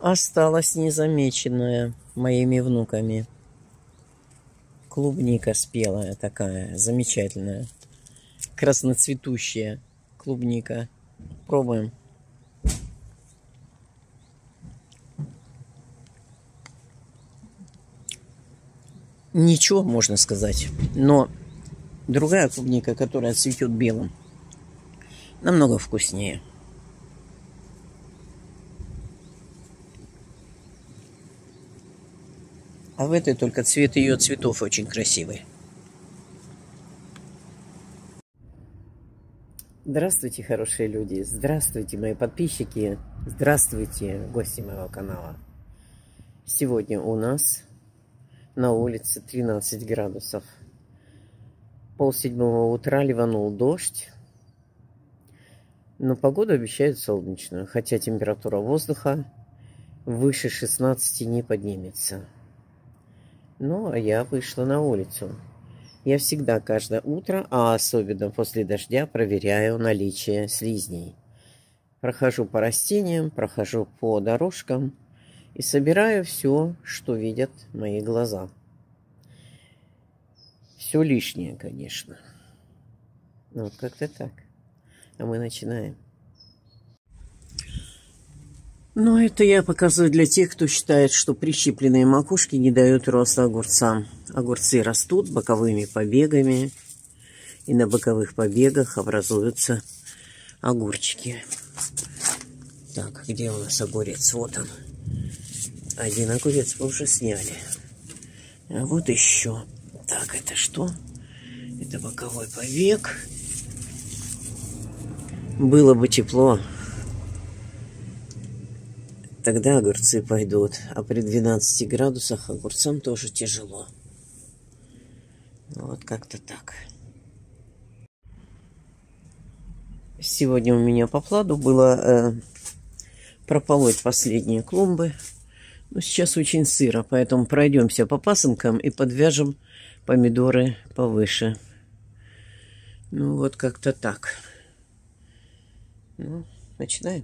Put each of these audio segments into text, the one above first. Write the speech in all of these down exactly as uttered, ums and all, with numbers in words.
осталась незамеченная моими внуками. Клубника спелая такая, замечательная. Красноцветущая клубника. Пробуем. Ничего, можно сказать. Но другая клубника, которая цветет белым, намного вкуснее. А в этой только цвет ее цветов очень красивый. Здравствуйте, хорошие люди. Здравствуйте, мои подписчики. Здравствуйте, гости моего канала. Сегодня у нас на улице тринадцать градусов. Полседьмого утра ливанул дождь. Но погоду обещают солнечную, хотя температура воздуха выше шестнадцати не поднимется. Ну, а я вышла на улицу. Я всегда каждое утро, а особенно после дождя, проверяю наличие слизней. Прохожу по растениям, прохожу по дорожкам и собираю все, что видят мои глаза. Все лишнее, конечно. Ну, вот как-то так. А мы начинаем. Но это я показываю для тех, кто считает, что прищипленные макушки не дают роста огурцам. Огурцы растут боковыми побегами, и на боковых побегах образуются огурчики. Так, где у нас огурец? Вот он. Один огурец мы уже сняли. А вот еще. Так, это что? Это боковой побег. Было бы тепло, тогда огурцы пойдут. А при двенадцати градусах огурцам тоже тяжело. Вот как-то так. Сегодня у меня по плану было э, прополоть последние клумбы. Но сейчас очень сыро, поэтому пройдемся по пасынкам и подвяжем помидоры повыше. Ну вот как-то так. Ну, начинаем.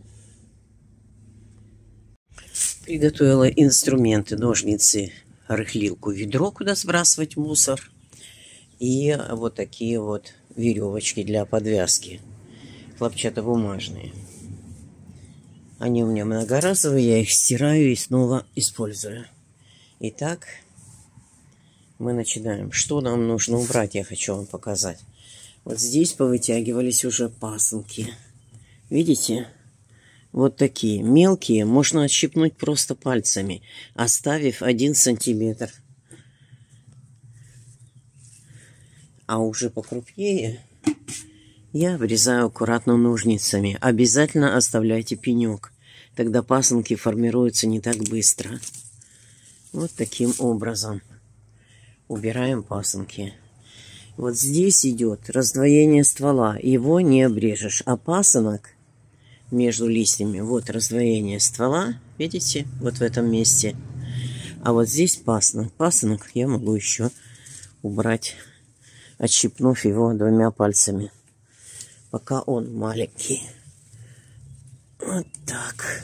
Приготовила инструменты, ножницы, рыхлилку, ведро, куда сбрасывать мусор. И вот такие вот веревочки для подвязки. Хлопчатобумажные. Они у меня многоразовые, я их стираю и снова использую. Итак, мы начинаем. Что нам нужно убрать, я хочу вам показать. Вот здесь повытягивались уже пасынки. Видите? Вот такие мелкие можно отщипнуть просто пальцами, оставив один сантиметр. А уже покрупнее я обрезаю аккуратно ножницами. Обязательно оставляйте пенек. Тогда пасынки формируются не так быстро. Вот таким образом убираем пасынки. Вот здесь идет раздвоение ствола. Его не обрежешь. А пасынок между листьями, вот раздвоение ствола, видите, вот в этом месте. А вот здесь пасынок. Пасынок я могу еще убрать, отщипнув его двумя пальцами, пока он маленький. Вот так.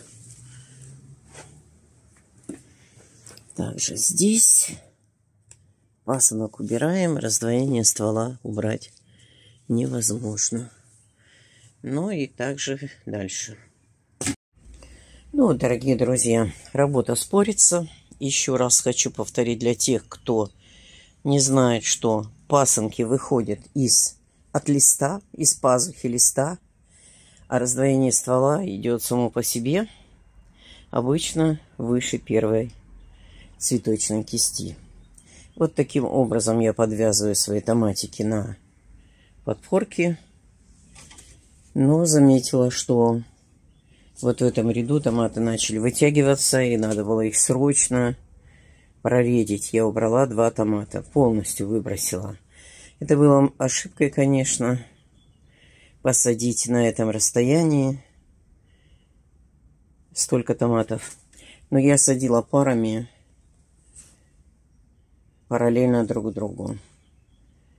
Также здесь пасынок убираем, раздвоение ствола убрать невозможно. Ну и также дальше. Ну, дорогие друзья, работа спорится. Еще раз хочу повторить для тех, кто не знает, что пасынки выходят из, от листа, из пазухи листа, а раздвоение ствола идет само по себе, обычно выше первой цветочной кисти. Вот таким образом я подвязываю свои томатики на подпорки. Но заметила, что вот в этом ряду томаты начали вытягиваться, и надо было их срочно проредить. Я убрала два томата, полностью выбросила. Это было ошибкой, конечно, посадить на этом расстоянии столько томатов. Но я садила парами параллельно друг другу.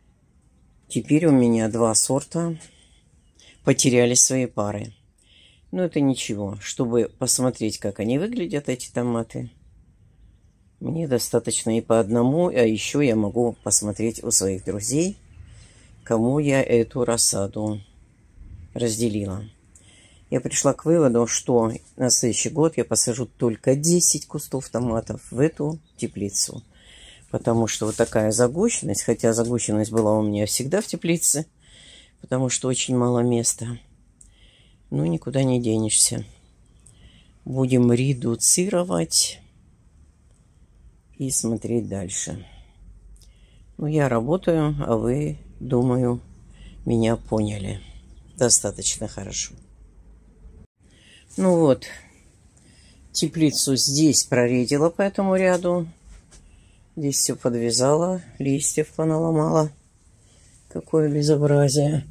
Теперь у меня два сорта потеряли свои пары. Но это ничего. Чтобы посмотреть, как они выглядят, эти томаты, мне достаточно и по одному, а еще я могу посмотреть у своих друзей, кому я эту рассаду разделила. Я пришла к выводу, что на следующий год я посажу только десять кустов томатов в эту теплицу. Потому что вот такая загущенность, хотя загущенность была у меня всегда в теплице, потому что очень мало места. Ну, никуда не денешься. Будем редуцировать и смотреть дальше. Ну, я работаю, а вы, думаю, меня поняли достаточно хорошо. Ну вот, теплицу здесь проредила по этому ряду. Здесь все подвязала, листьев поналомала. Какое безобразие.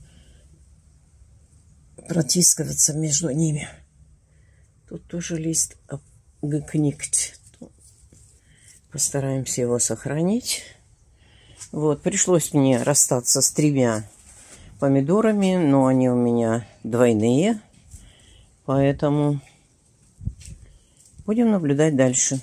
Протискиваться между ними. Тут тоже лист обгникнет. Постараемся его сохранить. Вот, пришлось мне расстаться с тремя помидорами, но они у меня двойные. Поэтому будем наблюдать дальше.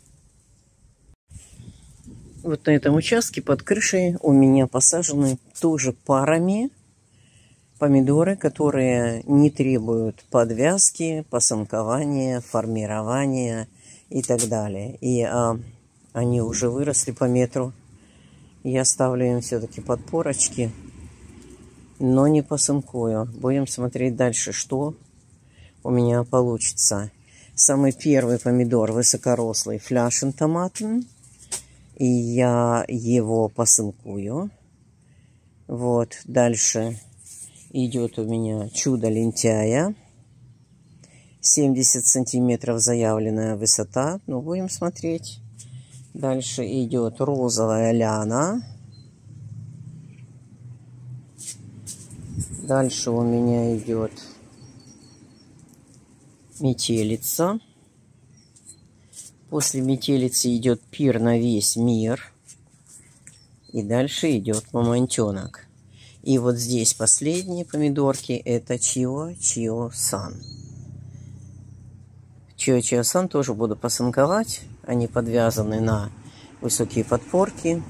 Вот на этом участке под крышей у меня посажены тоже парами помидоры, которые не требуют подвязки, посанкования, формирования и так далее. И а, они уже выросли по метру. Я ставлю им все-таки подпорочки, но не посынкую. Будем смотреть дальше, что у меня получится. Самый первый помидор высокорослый фляшен томатный. И я его посынкую. Вот, дальше идет у меня чудо лентяя. семьдесят сантиметров заявленная высота. Ну, будем смотреть. Дальше идет розовая ляна. Дальше у меня идет метелица. После метелицы идет пир на весь мир. И дальше идет мамонтенок. И вот здесь последние помидорки. Это Чио Чио Сан. Чио Чио Сан тоже буду посынковать. Они подвязаны на высокие подпорки.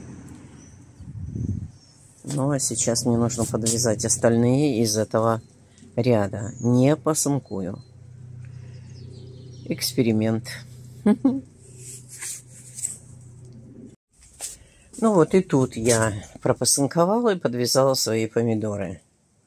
Ну а сейчас мне нужно подвязать остальные из этого ряда. Не посынкую. Эксперимент. Ну вот и тут я пропосынковала и подвязала свои помидоры.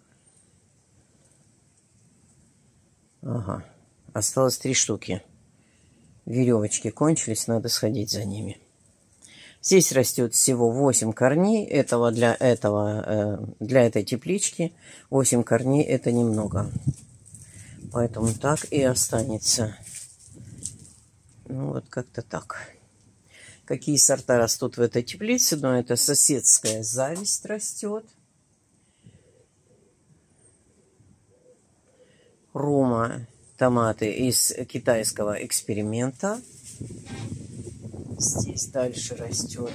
Ага. Осталось три штуки. Веревочки кончились, надо сходить за ними. Здесь растет всего восемь корней. Этого для этого, для этой теплички восемь корней это немного. Поэтому так и останется. Ну вот как-то так. Какие сорта растут в этой теплице? Ну, это соседская зависть растет. Рома томаты из китайского эксперимента. Здесь дальше растет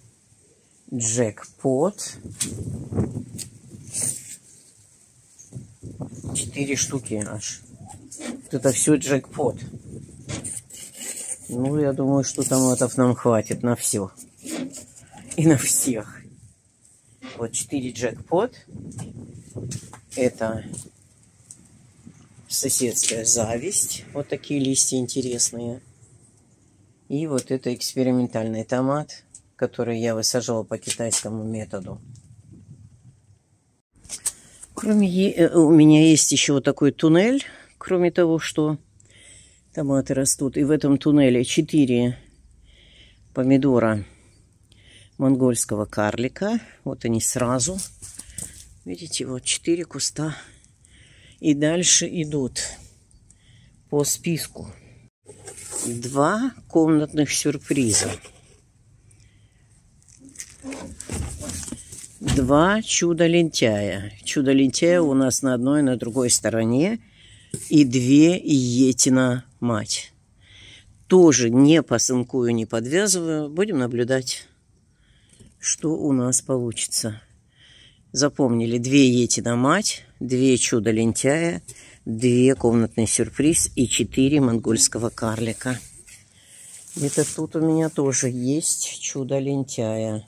джекпот. Четыре штуки аж. Вот это все джекпот. Ну, я думаю, что томатов нам хватит на все. И на всех. Вот четыре джекпот. Это соседская зависть. Вот такие листья интересные. И вот это экспериментальный томат, который я высаживала по китайскому методу. Кроме, у меня есть еще вот такой туннель, кроме того, что томаты растут. И в этом туннеле четыре помидора монгольского карлика. Вот они сразу. Видите, вот четыре куста. И дальше идут по списку два комнатных сюрприза. Два чудо-лентяя. Чудо-лентяя у нас на одной и на другой стороне. И две Йетина мать. Тоже не посынкую, не подвязываю. Будем наблюдать, что у нас получится. Запомнили, две Йетина мать, две чудо-лентяя, две комнатные сюрприз и четыре монгольского карлика. Это тут у меня тоже есть чудо лентяя.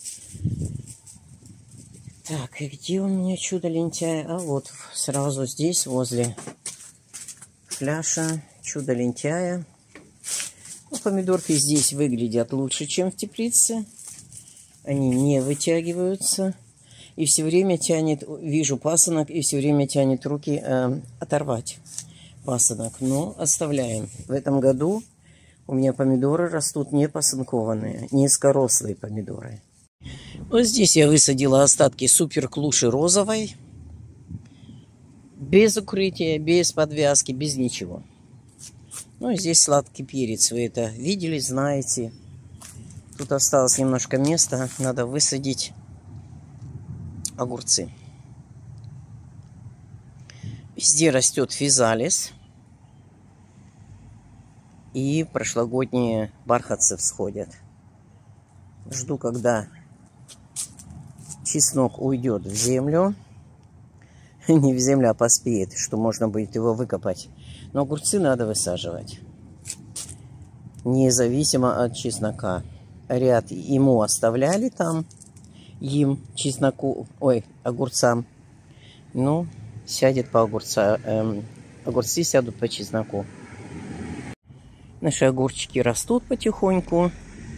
Так, и где у меня чудо лентяя? А вот сразу здесь, возле фляша чудо лентяя. Ну, помидорки здесь выглядят лучше, чем в теплице. Они не вытягиваются. И все время тянет, вижу пасынок, и все время тянет руки э, оторвать пасынок. Но оставляем. В этом году у меня помидоры растут не пасынкованные, низкорослые помидоры. Вот здесь я высадила остатки суперклуши розовой. Без укрытия, без подвязки, без ничего. Ну и здесь сладкий перец. Вы это видели, знаете. Тут осталось немножко места. Надо высадить огурцы. Везде растет физалис. И прошлогодние бархатцы всходят. Жду, когда чеснок уйдет в землю. Не в землю, а поспеет, что можно будет его выкопать. Но огурцы надо высаживать. Независимо от чеснока. Ряд ему оставляли там. Им, чесноку, ой, огурцам. Ну, сядет по огурца. Эм, огурцы сядут по чесноку. Наши огурчики растут потихоньку.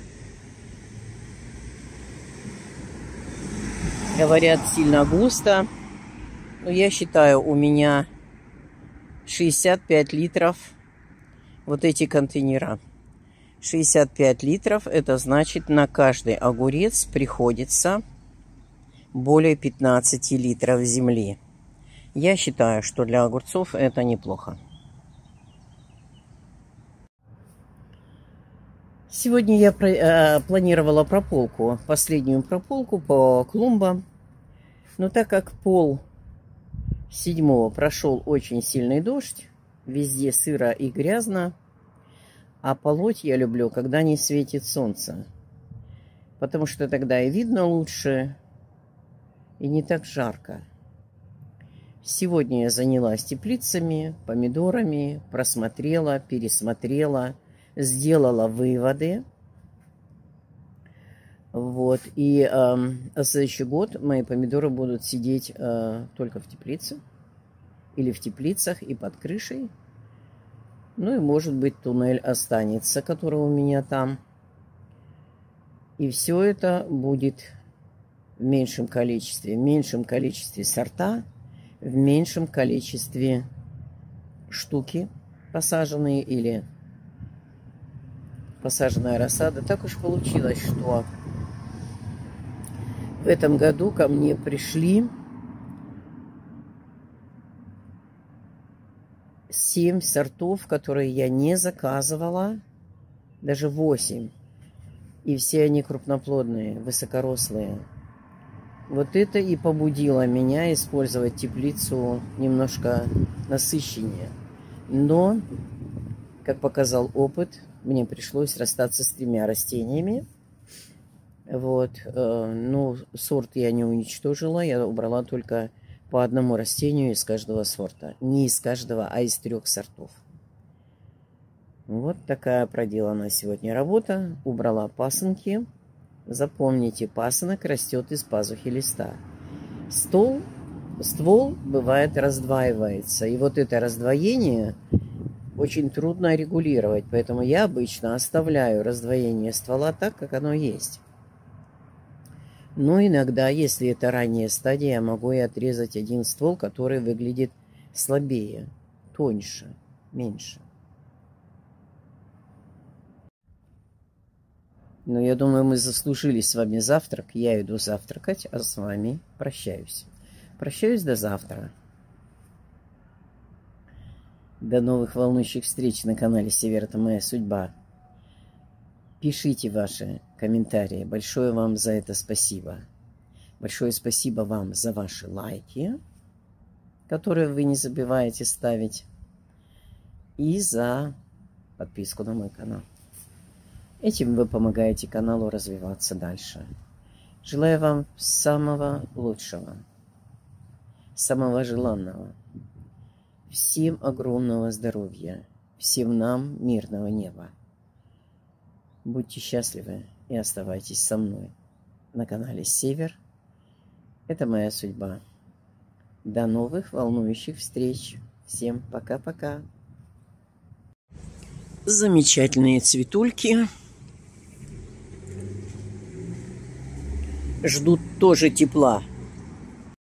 Говорят, сильно густо. Но я считаю, у меня шестьдесят пять литров вот эти контейнера. шестьдесят пять литров, это значит, на каждый огурец приходится более пятнадцати литров земли. Я считаю, что для огурцов это неплохо. Сегодня я э, планировала прополку, последнюю прополку по клумбам. Но так как пол седьмого прошел очень сильный дождь, везде сыро и грязно, а полоть я люблю, когда не светит солнце. Потому что тогда и видно лучше, и не так жарко. Сегодня я занялась теплицами, помидорами, просмотрела, пересмотрела, сделала выводы. Вот. И э, а следующий год мои помидоры будут сидеть э, только в теплице. Или в теплицах и под крышей. Ну и может быть туннель останется, который у меня там. И все это будет в меньшем количестве. В меньшем количестве сорта. В меньшем количестве штуки посаженные или посаженная рассада. Так уж получилось, что в этом году ко мне пришли семь сортов, которые я не заказывала, даже восемь. И все они крупноплодные, высокорослые. Вот это и побудило меня использовать теплицу немножко насыщеннее. Но, как показал опыт, мне пришлось расстаться с тремя растениями. Вот. Ну, сорт я не уничтожила, я убрала только по одному растению из каждого сорта. Не из каждого, а из трех сортов. Вот такая проделана сегодня работа. Убрала пасынки. Запомните, пасынок растет из пазухи листа. Стол, ствол, бывает, раздваивается. И вот это раздвоение очень трудно регулировать. Поэтому я обычно оставляю раздвоение ствола так, как оно есть. Но иногда, если это ранняя стадия, я могу и отрезать один ствол, который выглядит слабее, тоньше, меньше. Но я думаю, мы заслужили с вами завтрак. Я иду завтракать, а с вами прощаюсь. Прощаюсь до завтра. До новых волнующих встреч на канале Север, это моя судьба. Пишите ваши комментарии. Большое вам за это спасибо. Большое спасибо вам за ваши лайки, которые вы не забываете ставить. И за подписку на мой канал. Этим вы помогаете каналу развиваться дальше. Желаю вам самого лучшего, самого желанного. Всем огромного здоровья. Всем нам мирного неба. Будьте счастливы и оставайтесь со мной на канале Север. Это моя судьба. До новых волнующих встреч. Всем пока-пока. Замечательные цветульки. Ждут тоже тепла.